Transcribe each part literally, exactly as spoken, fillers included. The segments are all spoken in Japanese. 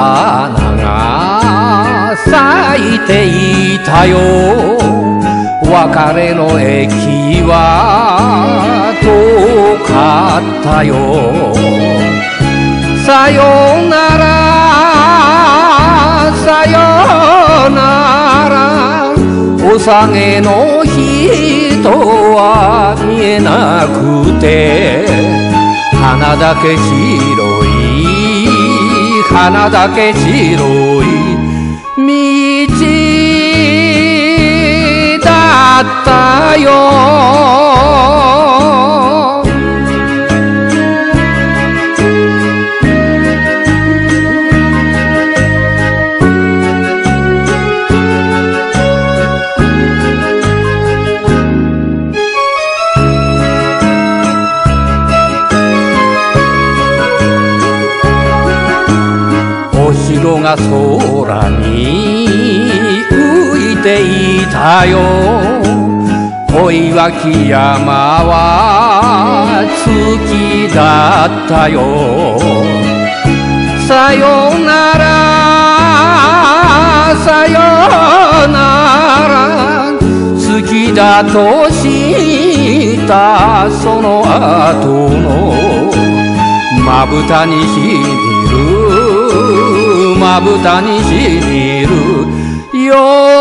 花が咲いていたよ。別れの駅は遠かったよ。さよならさよなら、おさげの人は見えなくて、花だけ白い花だけ白い道だったよ。お城が空に浮いていたよ。追い脇山は月だったよ。さよならさよなら、好きだとしたその後のまぶたにしみるまぶたにしみる夜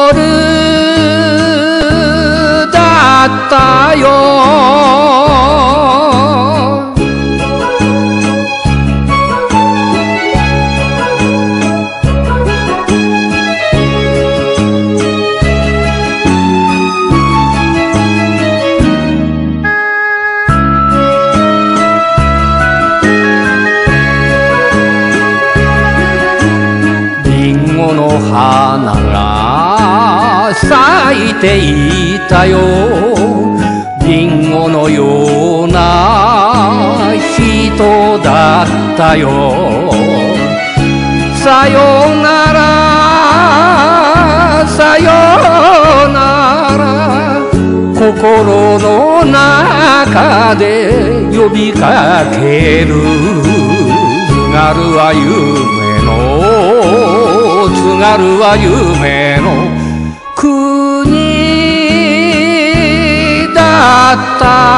だったよ。花が咲いていたよ。リンゴのような人だったよ。さよならさよなら、心の中で呼びかける。津軽は夢の津軽は夢の国だった